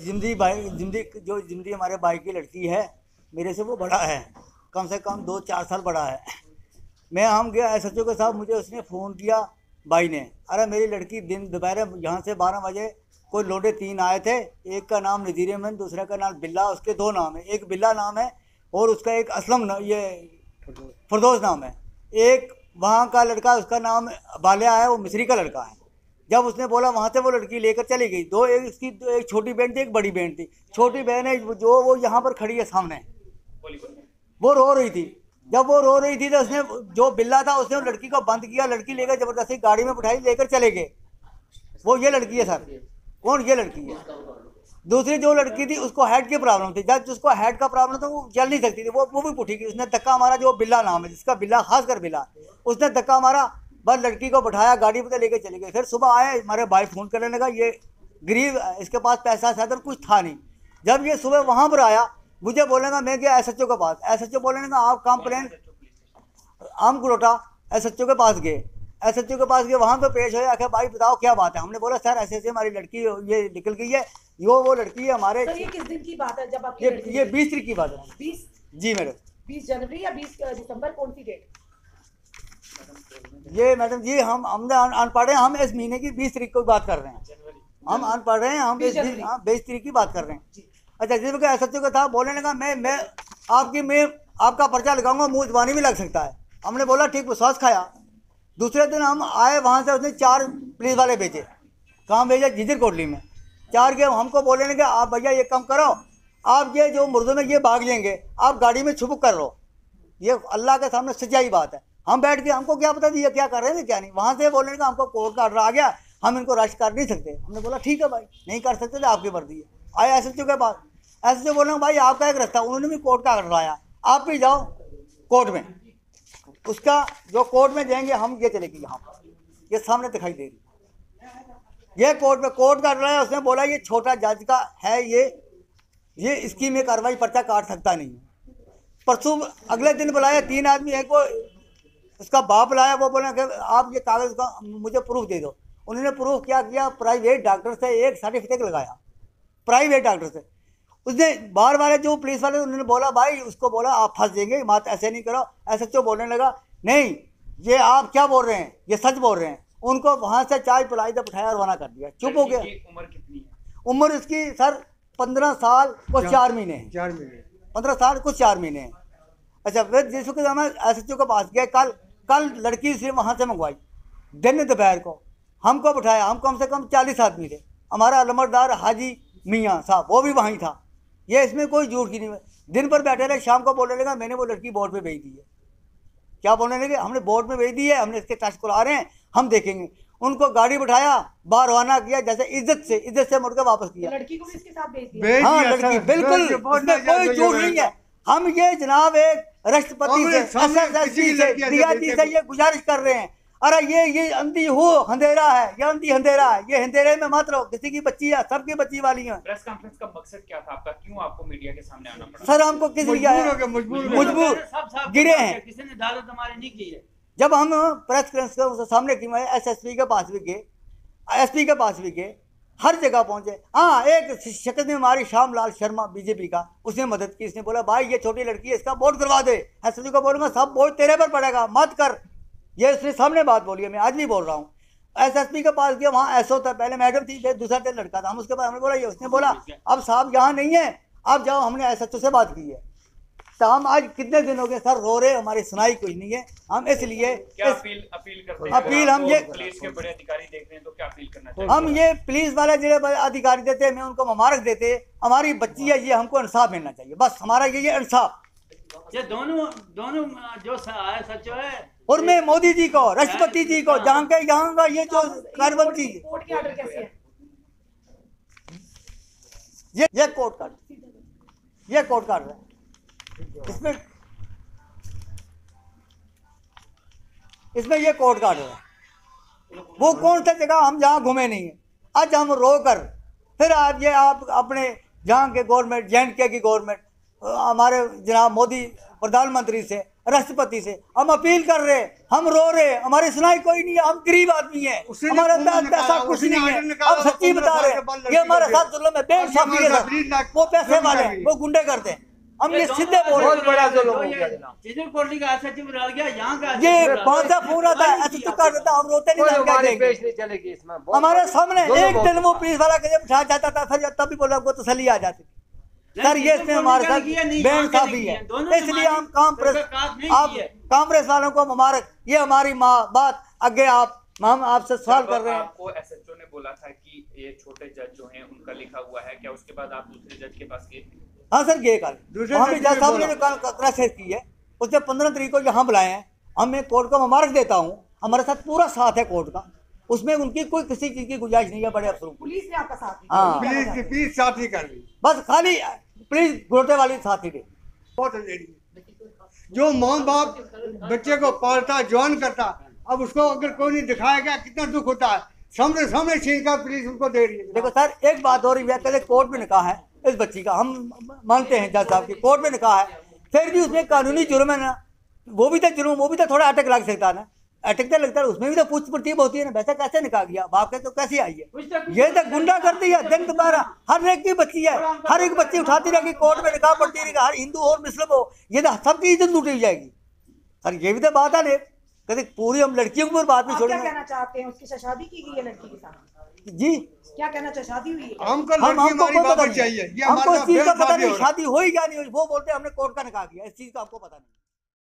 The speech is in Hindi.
जिंदगी हमारे भाई की लड़की है, मेरे से वो बड़ा है, कम से कम 2-4 साल बड़ा है। हम गया SHO के साथ, मुझे उसने फ़ोन किया भाई ने, अरे मेरी लड़की दिन दोपहर यहाँ से 12 बजे कोई लोडे 3 आए थे, एक का नाम नज़ीर अहमद, दूसरे का नाम बिल्ला, उसके 2 नाम है, एक बिल्ला नाम है और उसका एक असलम ये फरदौस नाम है। एक वहाँ का लड़का, उसका नाम बालिया है, वो मिस्री का लड़का है। जब उसने बोला वहाँ से वो लड़की लेकर चली गई। एक छोटी बहन थी, एक बड़ी बहन थी। छोटी बहन है जो वो यहाँ पर खड़ी है सामने, वो रो रही थी। जब वो रो रही थी तो उसने, जो बिल्ला था, उसने लड़की को बंद किया, लड़की लेकर जबरदस्ती गाड़ी में बिठाई, लेकर चले गए। वो ये लड़की है सर। कौन? ये लड़की है। दूसरी जो लड़की थी उसको हेड की प्रॉब्लम थी, जब जिसको हेड का प्रॉब्लम था वो चल नहीं सकती थी, वो भी पुठी की। उसने धक्का मारा, जो बिल्ला नाम है जिसका, बिल्ला खासकर बिल्ला, उसने धक्का मारा, बस लड़की को बैठाया, गाड़ी पर लेके चले गए। फिर सुबह आए, हमारे भाई फ़ोन करने लगा, ये गरीब, इसके पास पैसा साधन कुछ था नहीं। जब ये सुबह वहाँ पर आया, मुझे बोलेगा मैं गया SHO के पास। SHO बोलेगा आप कंप्लेन, आम गुलोटा SHO के पास गए। SHO के पास गए, वहाँ पे पेश हुए, आखिर भाई बताओ क्या बात है। हमने बोला सर ऐसे हमारी लड़की ये निकल गई है, वो लड़की है हमारे। सर ये किस दिन की बात है जब आपकी ये 20 तारीख की बात है। 20 जी मैडम। 20 जनवरी या 20 दिसंबर, कौन सी डेट? ये मैडम जी हम अनपढ़ हैं, हम इस महीने की 20 तारीख को बात कर रहे हैं। हम अनपढ़ हैं, हम 20 तारीख की बात कर रहे हैं। अच्छा, जिस वक्त SHO का था, बोलने लगा मैं आपका पर्चा लगाऊंगा, मुँह जबानी भी लग सकता है। हमने बोला ठीक, विश्वास खाया। दूसरे दिन हम आए, वहाँ से उसने 4 पुलिस वाले भेजे। कहाँ भेजे? झिझर कोटली में 4 के। हमको बोलने लगे आप भैया ये कम करो, आप ये जो मुर्दों में ये भाग लेंगे, आप गाड़ी में छुप कर लो। ये अल्लाह के सामने सच्चाई बात है। हम बैठ के, हमको क्या पता ये क्या कर रहे हैं क्या नहीं। वहाँ से बोलने लगा हमको कोर्ट का ऑर्डर आ गया, हम इनको अरेस्ट कर नहीं सकते। हमने बोला ठीक है भाई, नहीं कर सकते तो आपकी मर्जी है। आए SHO के पास, SHO बोलना भाई आपका एक रास्ता, उन्होंने भी कोर्ट का ऑर्डर आया, आप भी जाओ कोर्ट में। उसका जो कोर्ट में जाएंगे हम, ये चलेगी यहाँ पर, ये सामने दिखाई दे रही, ये कोर्ट में कोर्ट का ऑर्डर आया। उसने बोला ये छोटा जज का है, ये इसकी में कार्रवाई, पर्चा काट सकता नहीं। परसों अगले दिन बुलाया 3 आदमी, एक वो उसका बाप लाया, वो बोला कि आप ये कागज़ का मुझे प्रूफ दे दो। उन्होंने प्रूफ क्या किया, प्राइवेट डॉक्टर से एक सर्टिफिकेट लगाया, प्राइवेट डॉक्टर से। उसने बार बार जो पुलिस वाले, उन्होंने बोला भाई, उसको बोला आप फंस जाएंगे, बात ऐसे नहीं करो। SHO बोलने लगा नहीं ये आप क्या बोल रहे हैं, ये सच बोल रहे हैं। उनको वहाँ से चाय पिलाई दे, बिठाया, रवाना कर दिया, चुप हो गया। उम्र कितनी है? उम्र इसकी सर 15 साल कुछ 4 महीने है। 15 साल कुछ 4 महीने हैं। अच्छा, फिर जिस वक्त हम SHO के पास गए, कल लड़की से वहाँ से मंगवाई, दिन दोपहर को हमको बिठाया। हम कम से कम 40 आदमी थे। हमारा अलमरदार हाजी मियाँ साहब वो भी वहीं था। ये इसमें कोई झूठ की नहीं है। दिन भर बैठे रहे, शाम को बोलने लगा मैंने वो लड़की बोर्ड पे भेज दी है। क्या बोलने लगे? हमने बोर्ड में भेज दी है, हमने इसके टेस्ट करा रहे हैं, हम देखेंगे। उनको गाड़ी बिठाया, बाहर रवाना किया, जैसे इज्जत से मुड़ के वापस किया। लड़की को भी इसके साथ भेज दिया? हाँ लड़की, बिल्कुल, इसमें कोई झूठ नहीं है। हम ये जनाब एक राष्ट्रपति से, SSSP से, DIG से ये गुजारिश कर रहे हैं, अरे ये अंधी हो अंधेरा है, ये अंधी अंधेरा है, ये अंधेरे में मत रहो। किसी की बच्ची है, सबकी बच्ची वाली है। प्रेस कॉन्फ्रेंस का मकसद क्या था आपका? क्यों आपको मीडिया के सामने आना पड़ा? सर हमको किस लिए मजबूर गिरे हैं। किसी ने दालत हमारी नहीं की है। जब हम प्रेस कॉन्फ्रेंस के सामने की, SSP के पास भी गए, SP के पास भी गए, हर जगह पहुंचे। हाँ, एक शख्स ने हमारी श्यामलाल शर्मा BJP का, उसने मदद की। इसने बोला भाई ये छोटी लड़की है, इसका बोर्ड करवा दे। SSP को बोलूँगा सब बोझ तेरे पर पड़ेगा, मत कर। ये उसने सामने बात बोली है, मैं आज भी बोल रहा हूँ। SSP के पास गया, वहाँ SO था, पहले मैडम थी, फिर दूसरा लड़का था। हम उसके बाद हमने बोला, ये उसने बोला अब साहब यहाँ नहीं है, अब जाओ। हमने SHO से बात की है। तो हम आज कितने दिन हो गए सर रो रहे, हमारी सुनाई कोई नहीं है। हम इसलिए क्या अपील करते हैं? अपील हम ये पुलिस के बड़े अधिकारी देख रहे हैं तो क्या अपील करना चाहिए? हम ये पुलिस वाले जो अधिकारी देते हैं, मैं उनको मुबारक देते। हमारी बच्ची है, ये हमको इंसाफ मिलना चाहिए, बस हमारा ये इंसाफ। ये दोनों जो SHO है, और मैं मोदी जी को, राष्ट्रपति जी को, जहाँ का ये जो कार्रवाई, कोर्ट के ऑर्डर कैसे है? ये कोर्ट का, ये कोर्ट का है। इसमें ये कोर्ट का ऑर्डर है। वो कौन सा जगह हम जहाँ घूमे नहीं है। आज हम रो कर फिर आप अपने जहाँ के गवर्नमेंट, JNK की गवर्नमेंट, हमारे जनाब मोदी प्रधानमंत्री से राष्ट्रपति से, हम अपील कर रहे, हम रो रहे, हमारी सुनाई कोई नहीं है, हम गरीब आदमी है, हमारे अंदर पैसा कुछ नहीं है, हम सच्ची बता रहे हैं, ये हमारे साथ जुल्म है, बेइंसाफी है सर, वो पैसे वाले वो गुंडे करते हैं, हम ये सीधे बोल रहे हैं। बड़ा जुल्म हो गया जनाब। जिधर कोटली का सचिव रह गया, यहाँ का ये 5 फोन आता है, ऐसे तो कर देता, हम रोते नहीं, हम क्या हमारी देंगे? पेश नहीं चलेगी इसमें। बहुत हमारे सामने जुल्म एक होता दिन वो पुलिस वाला के उठा जाता था, फिर तभी बोला हमको तसल्ली आ जाती सर, ये इसमें हमारे साथ बेइंसाफी है, इसलिए हम कांग्रेस वालों को मुबारक, ये हमारी बात आगे हम आपसे सवाल कर रहे हैं। आपको एसएचओ ने बोला था कि ये छोटे जज जो हैं उनका लिखा हुआ है, क्या उसके बाद आप दूसरे जज के पास गए? हाँ सर गए कल, हम जज साहब ने क्रॉस चेक की है, उसने 15 तारीख को यहाँ बुलाए हैं, हम मैं कोर्ट को मुबारक देता हूँ, हमारे साथ पूरा साथ है कोर्ट का, उसमें उनकी कोई किसी चीज की गुंजाइश नहीं है बड़े अफसरों को। पुलिस ने आपका साथ दिया। हाँ प्लीज साथ ही कर ली, बस खाली पुलिस घोटे वाली साथी दे। बहुत अंधेरी है। जो माँ बाप बच्चे को पालता जवान करता, अब उसको अगर कोई नहीं दिखाएगा कितना दुख होता है, सामने सामने छीन कर पुलिस उनको दे रही है। देखो सर एक बात हो रही है, पहले कोर्ट में निकाह है इस बच्ची का, हम मानते हैं जज साहब की कोर्ट में निकाह है, फिर भी उसमें कानूनी जुर्म है ना, वो भी तो जुर्म, वो भी तो थोड़ा अटक लग सकता है ना, अटक तो लगता है, उसमें भी तो पूछ परतीब होती है ना, वैसे कैसे निकाह गया बाप के, तो कैसे आई है? ये तो गुंडा करती है दिन दोबारा, हर एक की बच्ची है, हर एक बच्ची उठाती रहेगी कोर्ट में निकाह पड़ती रहेगी, हर हिंदू हो मुस्लिम हो, ये तो सबकी इज्जत लूटी जाएगी सर, ये भी तो बात है ना, कभी पूरी हम लड़कियों को बात नहीं आप क्या छोड़ेंगे। कहना चाहते हैं? उसकी शादी की गई है लड़की के साथ, जी क्या कहना चाहे? शादी हुई है? हमको हम लड़की हमको हमारी कोई पता बाबा नहीं, चाहिए, ये हमको हमारा इस चीज का बेइंसाफी पता नहीं हो रहा है। शादी हुई क्या नहीं हुई, वो बोलते हैं हमने कोर्ट का निकाह किया, इस चीज का हमको पता नहीं।